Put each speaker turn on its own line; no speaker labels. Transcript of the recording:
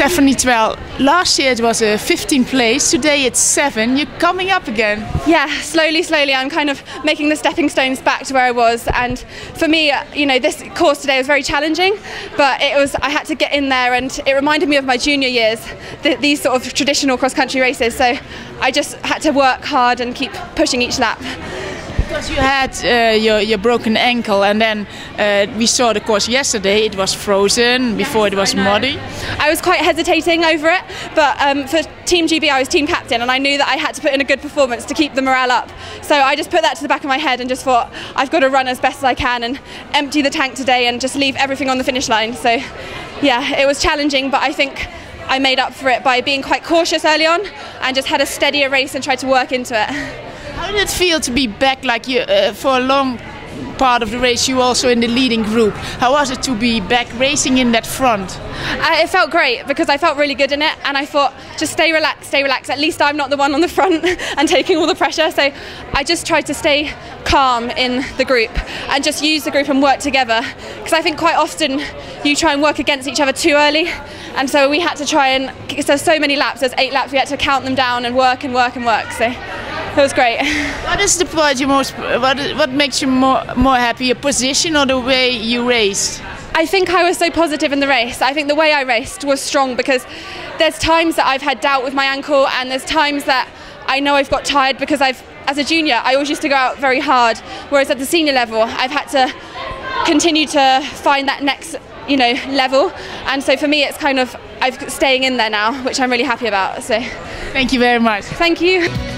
Stephanie Twell, last year it was a 15th place, today it's 7. You're coming up again.
Yeah, slowly I'm kind of making the stepping stones back to where I was, and for me, you know, this course today was very challenging, but I had to get in there, and it reminded me of my junior years, these sort of traditional cross-country races, so I just had to work hard and keep pushing each lap.
Because you had your broken ankle, and then we saw the course yesterday, it was frozen, before it was muddy.
I was quite hesitating over it, but for Team GB I was team captain, and I knew that I had to put in a good performance to keep the morale up. So I just put that to the back of my head and just thought, I've got to run as best as I can and empty the tank today and just leave everything on the finish line. So yeah, it was challenging, but I think I made up for it by being quite cautious early on and just had a steadier race and tried to work into it.
How did it feel to be back, like you, for a long part of the race you were also in the leading group? How was it to be back racing in that front?
It felt great because I felt really good in it, and I thought, just stay relaxed, at least I'm not the one on the front and taking all the pressure. So I just tried to stay calm in the group and just use the group and work together, because I think quite often you try and work against each other too early, and so we had to try and, because there's so many laps, there's 8 laps, we had to count them down and work, so it was great.
What is the part you what makes you more happy, your position or the way you raced?
I think I was so positive in the race. I think the way I raced was strong, because there's times that I've had doubt with my ankle, and there's times that I know I've got tired, because as a junior I always used to go out very hard, whereas at the senior level I've had to continue to find that next, you know, level, and so for me it's kind of, I'm staying in there now, which I'm really happy about. So
thank you very much.
Thank you.